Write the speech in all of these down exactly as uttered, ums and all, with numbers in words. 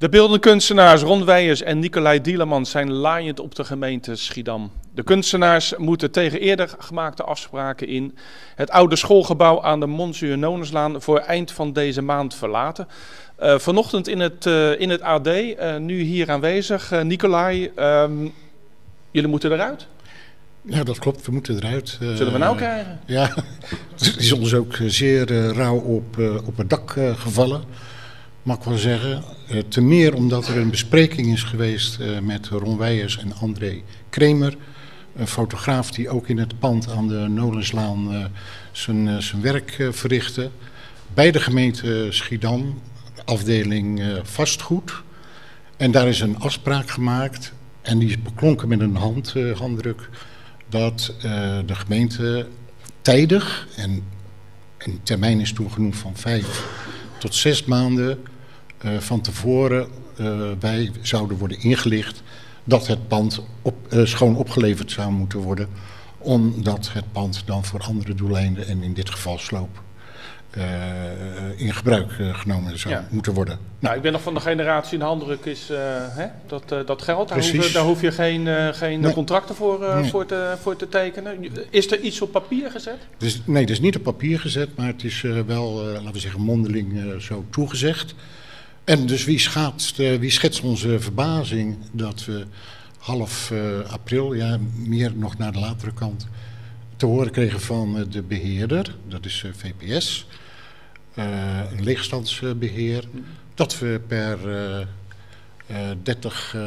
De beeldende kunstenaars Ron Weijers en Nicolai Dielemans zijn laaiend op de gemeente Schiedam. De kunstenaars moeten tegen eerder gemaakte afspraken in het oude schoolgebouw aan de Monsieur Nonenslaan voor eind van deze maand verlaten. Uh, vanochtend in het, uh, in het A D, uh, nu hier aanwezig. Uh, Nicolai, um, jullie moeten eruit? Ja, dat klopt. We moeten eruit. Uh, Zullen we nou krijgen? Ja, het is ons ook zeer uh, rauw op, uh, op het dak uh, gevallen. Mag ik wel zeggen. Uh, te meer omdat er een bespreking is geweest uh, met Ron Weijers en André Kremer. Een fotograaf die ook in het pand aan de Nolenslaan uh, zijn, uh, zijn werk uh, verrichtte. Bij de gemeente Schiedam, afdeling uh, vastgoed. En daar is een afspraak gemaakt. En die is beklonken met een hand, uh, handdruk. Dat uh, de gemeente tijdig, en een termijn is toen genoemd van vijf tot zes maanden, uh, van tevoren uh, wij zouden worden ingelicht dat het pand op, uh, schoon opgeleverd zou moeten worden, omdat het pand dan voor andere doeleinden, en in dit geval sloop, Uh, in gebruik uh, genomen zou ja. moeten worden. Nou, nou, ik ben nog van de generatie, een handdruk is uh, hè, dat, uh, dat geldt. Daar hoef, daar hoef je geen, uh, geen nee. contracten voor, uh, nee. voor, te, voor te tekenen. Is er iets op papier gezet? Dus, nee, het is niet op papier gezet, maar het is uh, wel, uh, laten we zeggen, mondeling uh, zo toegezegd. En dus wie schetst, uh, wie schetst onze verbazing dat we half uh, april, ja, meer nog naar de latere kant, te horen kregen van uh, de beheerder, dat is uh, V P S. Uh, een leegstandsbeheer, dat we per uh, uh, dertig uh,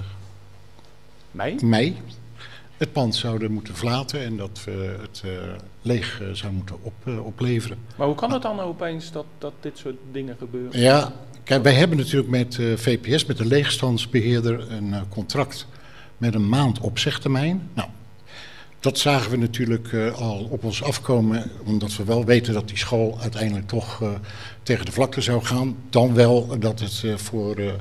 mei? mei het pand zouden moeten verlaten en dat we het uh, leeg uh, zouden moeten op, uh, opleveren. Maar hoe kan het dan opeens dat, dat dit soort dingen gebeuren? Ja, kijk, wij hebben natuurlijk met uh, V P S, met de leegstandsbeheerder, een uh, contract met een maand opzegtermijn. Nou, dat zagen we natuurlijk uh, al op ons afkomen, omdat we wel weten dat die school uiteindelijk toch uh, tegen de vlakte zou gaan. Dan wel dat het uh, voor uh,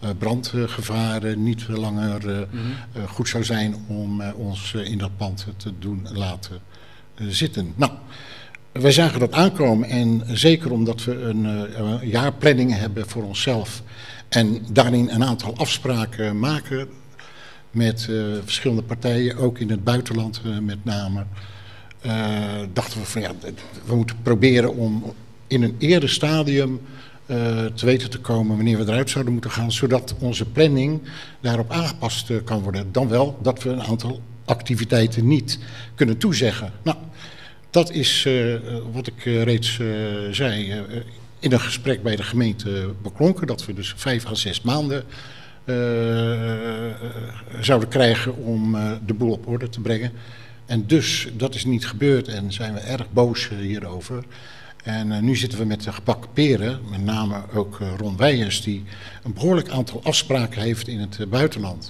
brandgevaren niet langer uh, mm-hmm. uh, goed zou zijn om uh, ons uh, in dat pand te doen laten uh, zitten. Nou, wij zagen dat aankomen en zeker omdat we een, uh, een jaarplanning hebben voor onszelf en daarin een aantal afspraken maken met uh, verschillende partijen, ook in het buitenland uh, met name, uh, dachten we van ja, we moeten proberen om in een eerder stadium uh, te weten te komen wanneer we eruit zouden moeten gaan, zodat onze planning daarop aangepast uh, kan worden. Dan wel dat we een aantal activiteiten niet kunnen toezeggen. Nou, dat is uh, wat ik uh, reeds uh, zei, uh, in een gesprek bij de gemeente beklonken, dat we dus vijf à zes maanden Uh, uh, zouden krijgen om uh, de boel op orde te brengen. En dus, dat is niet gebeurd en zijn we erg boos uh, hierover. En uh, nu zitten we met de gebakken peren, met name ook uh, Ron Weijers, die een behoorlijk aantal afspraken heeft in het uh, buitenland.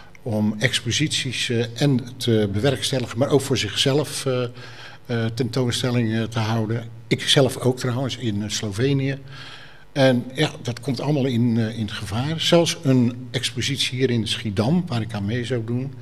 Om exposities uh, en te bewerkstelligen, maar ook voor zichzelf uh, uh, tentoonstellingen te houden. Ik zelf ook trouwens in uh, Slovenië. En ja, dat komt allemaal in, uh, in gevaar. Zelfs een expositie hier in Schiedam, waar ik aan mee zou doen,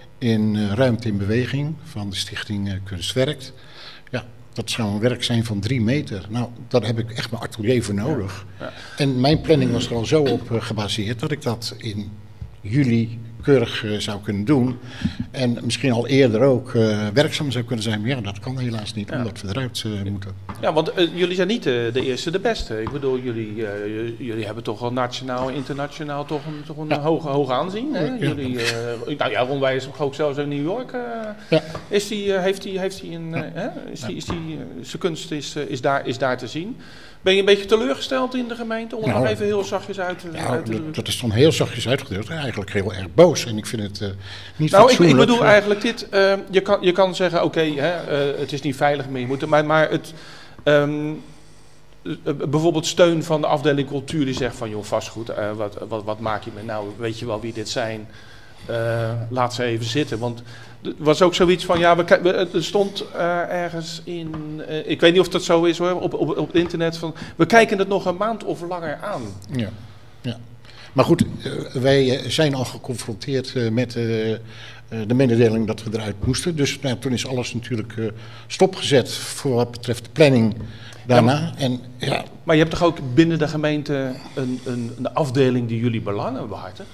in uh, Ruimte in Beweging van de stichting uh, Kunstwerkt. Ja, dat zou een werk zijn van drie meter. Nou, daar heb ik echt mijn atelier voor nodig. Ja, ja. En mijn planning was er al zo op uh, gebaseerd dat ik dat in juli keurig uh, zou kunnen doen. En misschien al eerder ook uh, werkzaam zou kunnen zijn. Maar ja, dat kan helaas niet, ja. omdat we eruit uh, moeten. Ja, want uh, jullie zijn niet uh, de eerste, de beste. Ik bedoel, jullie, uh, jullie hebben toch al nationaal, internationaal toch een, toch een ja. hoog, hoog aanzien. Hè? Ja. Jullie, uh, nou ja, Ron Weijers ook zelfs in New York. Uh, ja. Is die, uh, heeft hij heeft die een, uh, ja. is die, is die, uh, zijn kunst is, uh, is, daar, is daar te zien. Ben je een beetje teleurgesteld in de gemeente? Om het nou, nog even heel zachtjes uit te ja, uit te doen. Dat is dan heel zachtjes uitgedrukt. Eigenlijk heel erg boos. En ik vind het uh, niet nou, fatsoenlijk. Ik, ik bedoel eigenlijk dit. Uh, je, kan, je kan zeggen, oké, okay, uh, het is niet veilig meer. Je moet, maar, maar het... Um, uh, bijvoorbeeld steun van de afdeling cultuur die zegt van... joh, vastgoed, uh, wat, wat, wat maak je met nou? Weet je wel wie dit zijn? Uh, laat ze even zitten. Want er was ook zoiets van, ja, we, we, er stond uh, ergens in, uh, ik weet niet of dat zo is hoor, op, op, op het internet van, we kijken het nog een maand of langer aan. Ja, ja. Maar goed, uh, wij zijn al geconfronteerd uh, met uh, uh, uh, de mededeling dat we eruit moesten. Dus nou, toen is alles natuurlijk uh, stopgezet voor wat betreft de planning daarna. Ja, maar, en, ja. maar je hebt toch ook binnen de gemeente een, een, een afdeling die jullie belangen behartigt?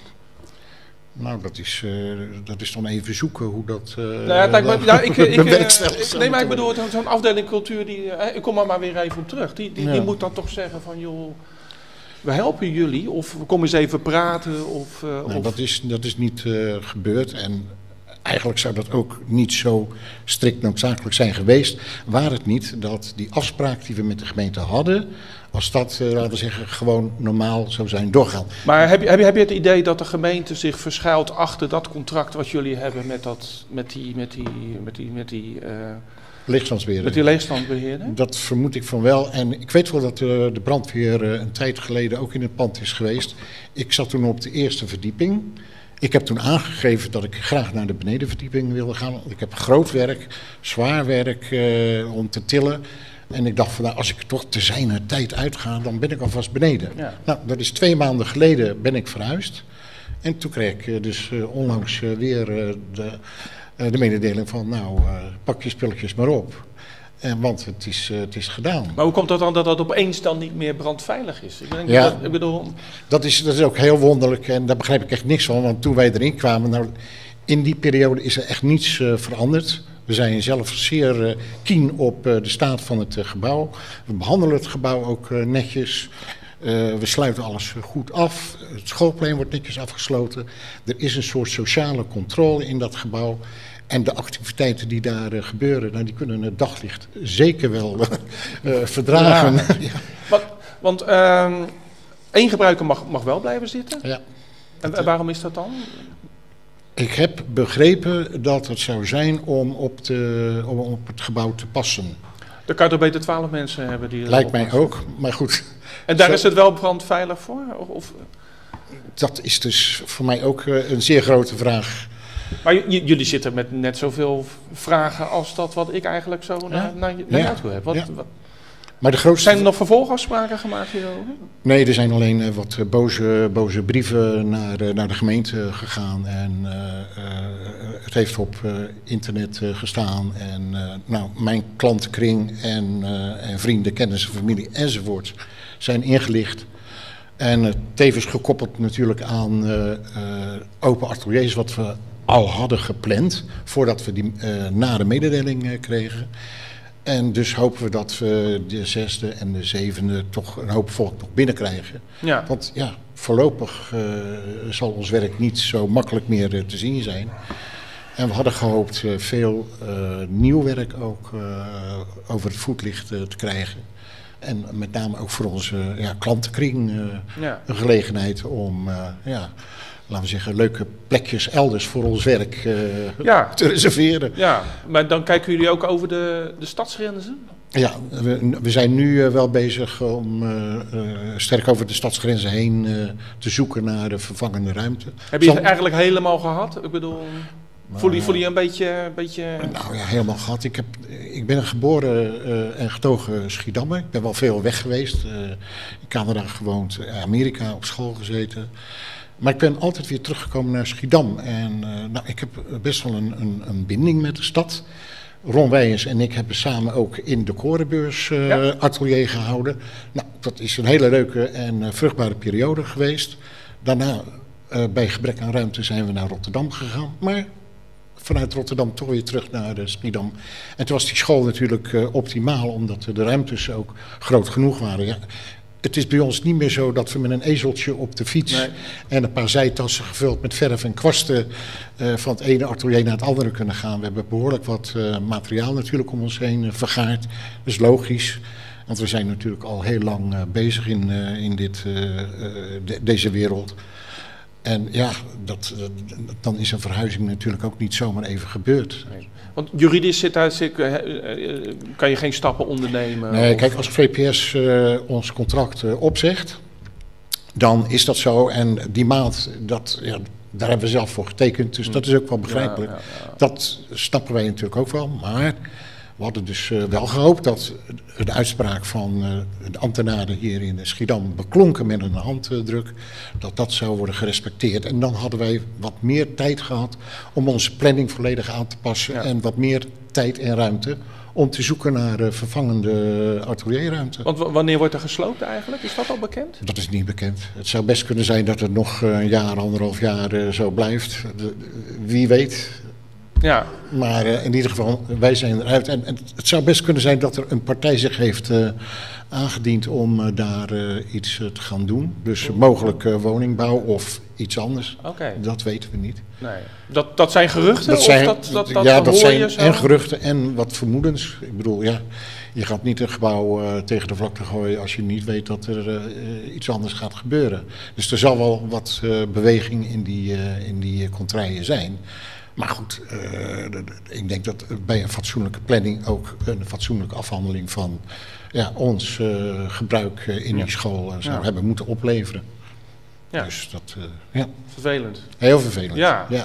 Nou, dat is, uh, dat is dan even zoeken hoe dat uh, nou ja, kijk, maar, ja, ik, ik, ik, nee, maar ik bedoel, zo'n afdeling cultuur, die, uh, ik kom er maar weer even op terug. Die, die, ja. die moet dan toch zeggen van, joh, we helpen jullie, of kom eens even praten. Of, uh, nou, of... Dat, is, dat is niet uh, gebeurd en eigenlijk zou dat ook niet zo strikt noodzakelijk zijn geweest, waar het niet dat die afspraak die we met de gemeente hadden, als dat, uh, laten we zeggen, gewoon normaal zou zijn doorgaan. Maar heb je, heb je, heb je het idee dat de gemeente zich verschuilt achter dat contract wat jullie hebben met, dat, met die, met die, met die, met die, uh, leegstandsbeheerder? Met die leegstandsbeheerder? Dat vermoed ik van wel. En ik weet wel dat uh, de brandweer uh, een tijd geleden ook in het pand is geweest. Ik zat toen op de eerste verdieping. Ik heb toen aangegeven dat ik graag naar de benedenverdieping wilde gaan. Ik heb groot werk, zwaar werk uh, om te tillen. En ik dacht van, nou, als ik toch te zijner tijd uitga, dan ben ik alvast beneden. Ja. Nou, dat is twee maanden geleden ben ik verhuisd. En toen kreeg ik uh, dus uh, onlangs uh, weer uh, de, uh, de mededeling van, nou, uh, pak je spulletjes maar op. En, want het is, uh, het is gedaan. Maar hoe komt dat dan dat dat opeens dan niet meer brandveilig is? Ik denk ja, dat, ik bedoel... dat, is, dat is ook heel wonderlijk en daar begrijp ik echt niks van. Want toen wij erin kwamen, nou, in die periode is er echt niets uh, veranderd. We zijn zelf zeer uh, keen op uh, de staat van het uh, gebouw. We behandelen het gebouw ook uh, netjes. Uh, we sluiten alles goed af. Het schoolplein wordt netjes afgesloten. Er is een soort sociale controle in dat gebouw. En de activiteiten die daar uh, gebeuren, nou, die kunnen het daglicht zeker wel uh, verdragen. Ja. Ja. Want, want uh, één gebruiker mag, mag wel blijven zitten? Ja. En, en waarom is dat dan? Ik heb begrepen dat het zou zijn om op, de, om op het gebouw te passen. Dan kan je toch beter twaalf mensen hebben die... Lijkt mij ook, maar goed. En daar zo, is het wel brandveilig voor? Of, of? Dat is dus voor mij ook uh, een zeer grote vraag. Maar j- jullie zitten met net zoveel vragen als dat wat ik eigenlijk zo ja. naar, naar, naar ja. jou toe heb. Wat, ja. wat, Maar de grootste... Zijn er nog vervolgafspraken gemaakt hierover? Nee, er zijn alleen uh, wat uh, boze, boze brieven naar, uh, naar de gemeente gegaan. En uh, uh, het heeft op uh, internet uh, gestaan. En uh, nou, mijn klantenkring en, uh, en vrienden, kennissen, familie enzovoort zijn ingelicht. En uh, tevens gekoppeld natuurlijk aan uh, uh, open ateliers wat we al hadden gepland voordat we die uh, nare mededeling uh, kregen. En dus hopen we dat we de zesde en de zevende toch een hoop volk nog binnenkrijgen. Ja. Want ja, voorlopig uh, zal ons werk niet zo makkelijk meer uh, te zien zijn. En we hadden gehoopt uh, veel uh, nieuw werk ook uh, over het voetlicht uh, te krijgen. En met name ook voor onze uh, ja, klantenkring uh, ja. een gelegenheid om... Uh, ja, laten we zeggen, leuke plekjes elders voor ons werk uh, ja. te reserveren. Ja, maar dan kijken jullie ook over de, de stadsgrenzen? Ja, we, we zijn nu uh, wel bezig om uh, uh, sterk over de stadsgrenzen heen uh, te zoeken naar de vervangende ruimte. Heb je het eigenlijk helemaal gehad? Ik bedoel, maar, voel, je, voel je een beetje, beetje... Nou ja, helemaal gehad. Ik, heb, ik ben een geboren uh, en getogen Schiedammer. Ik ben wel veel weg geweest. Uh, in Canada gewoond, in Amerika op school gezeten. Maar ik ben altijd weer teruggekomen naar Schiedam. En uh, nou, ik heb best wel een, een, een binding met de stad. Ron Wijers en ik hebben samen ook in de Korenbeurs uh, ja. atelier gehouden. Nou, dat is een hele leuke en uh, vruchtbare periode geweest. Daarna, uh, bij gebrek aan ruimte, zijn we naar Rotterdam gegaan. Maar vanuit Rotterdam toch weer terug naar uh, Schiedam. En toen was die school natuurlijk uh, optimaal, omdat de ruimtes ook groot genoeg waren. Ja. Het is bij ons niet meer zo dat we met een ezeltje op de fiets nee. en een paar zijtassen gevuld met verf en kwasten uh, van het ene atelier naar het andere kunnen gaan. We hebben behoorlijk wat uh, materiaal natuurlijk om ons heen uh, vergaard. Dat is logisch, want we zijn natuurlijk al heel lang uh, bezig in, uh, in dit, uh, uh, de, deze wereld. En ja, dat, uh, dan is een verhuizing natuurlijk ook niet zomaar even gebeurd. Nee. Want juridisch zit daar, zit, uh, uh, kan je geen stappen ondernemen? Nee, of... kijk, als V P S uh, ons contract uh, opzegt, dan is dat zo. En die maand, dat, ja, daar hebben we zelf voor getekend, dus dat is ook wel begrijpelijk. Ja, ja, ja. Dat snappen wij natuurlijk ook wel. Maar We hadden dus uh, wel gehoopt dat de uitspraak van uh, de ambtenaren hier in Schiedam, beklonken met een handdruk, dat dat zou worden gerespecteerd. En dan hadden wij wat meer tijd gehad om onze planning volledig aan te passen. Ja. En wat meer tijd en ruimte om te zoeken naar uh, vervangende atelierruimte. Want w- wanneer wordt er gesloopt eigenlijk? Is dat al bekend? Dat is niet bekend. Het zou best kunnen zijn dat het nog een jaar, anderhalf jaar uh, zo blijft. De, wie weet. Ja. Maar uh, in ieder geval, wij zijn eruit. En, en het zou best kunnen zijn dat er een partij zich heeft uh, aangediend om uh, daar uh, iets uh, te gaan doen. Dus uh, mogelijk uh, woningbouw of iets anders. Okay. Dat weten we niet. Nee. Dat, dat zijn geruchten? Dat zijn, of dat, dat, dat, ja, dat zijn je zo? en geruchten en wat vermoedens. Ik bedoel, ja, je gaat niet een gebouw uh, tegen de vlakte gooien als je niet weet dat er uh, iets anders gaat gebeuren. Dus er zal wel wat uh, beweging in die, uh, in die contraien zijn. Maar goed, uh, ik denk dat bij een fatsoenlijke planning ook een fatsoenlijke afhandeling van ja, ons uh, gebruik uh, in die ja. school uh, zou ja. hebben moeten opleveren. Ja. Dus dat, uh, ja. Vervelend. Heel vervelend. Ja. Ja.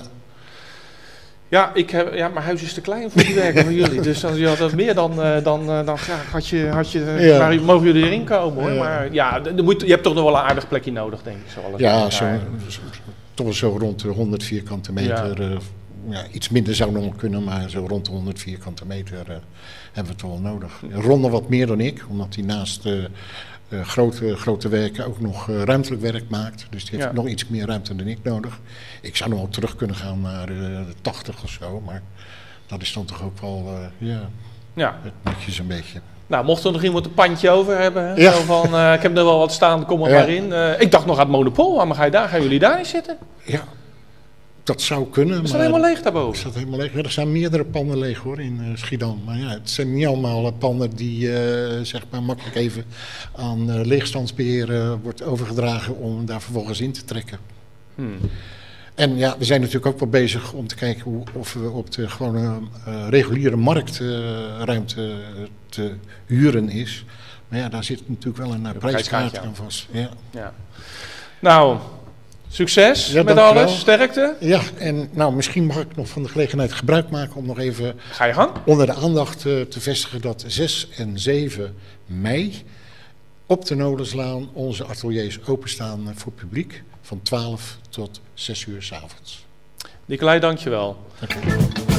Ja, ik heb, ja, mijn huis is te klein voor die werken van jullie. Dus als je had meer dan, uh, dan, uh, dan graag had je, had je ja. maar mogen jullie erin komen hoor. Ja. Maar ja, de, moet, je hebt toch nog wel een aardig plekje nodig, denk ik. Zo alles ja, zo, zo, toch wel zo rond de honderd vierkante meter. Ja. Uh, ja, iets minder zou nog kunnen, maar zo rond de honderd vierkante meter uh, hebben we het wel nodig. Ronde wat meer dan ik, omdat hij naast uh, uh, grote, grote werken ook nog uh, ruimtelijk werk maakt. Dus die heeft ja. nog iets meer ruimte dan ik nodig. Ik zou nog wel terug kunnen gaan naar uh, de tachtig of zo, maar dat is dan toch ook wel uh, ja, ja. het netjes een beetje. Nou, mocht er nog iemand een pandje over hebben, hè? Ja. Zo van, uh, ik heb er wel wat staan, kom er ja. maar in. Uh, ik dacht nog aan het Monopool, maar ga je daar, gaan jullie daar niet zitten? Ja. Dat zou kunnen. Het staat helemaal leeg daarboven. Het staat helemaal leeg. Ja, er zijn meerdere panden leeg hoor in uh, Schiedam. Maar ja, het zijn niet allemaal uh, panden die uh, zeg maar makkelijk even aan uh, leegstandsbeheer uh, wordt overgedragen om daar vervolgens in te trekken. Hmm. En ja, we zijn natuurlijk ook wel bezig om te kijken hoe, of we op de gewone uh, reguliere markt uh, ruimte te huren is. Maar ja, daar zit natuurlijk wel een uh, prijskaart aan vast. Ja. Ja. Nou... Succes ja, met alles, wel. Sterkte. Ja, en nou, misschien mag ik nog van de gelegenheid gebruik maken om nog even Ga je gang? onder de aandacht uh, te vestigen dat zes en zeven mei op de Nolenslaan onze ateliers openstaan voor publiek van twaalf tot zes uur 's avonds. Nicolai, dankjewel. Dank je.